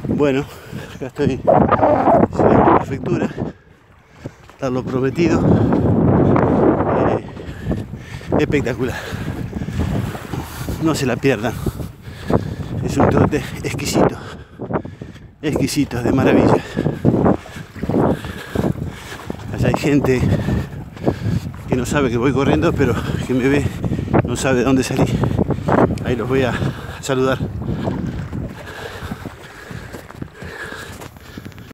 Bueno, acá estoy llegando a la prefectura, está lo prometido. Espectacular, no se la pierdan, es un trote exquisito, exquisito, de maravilla. Allá hay gente que no sabe que voy corriendo, pero que me ve, no sabe de dónde salí. Ahí los voy a saludar.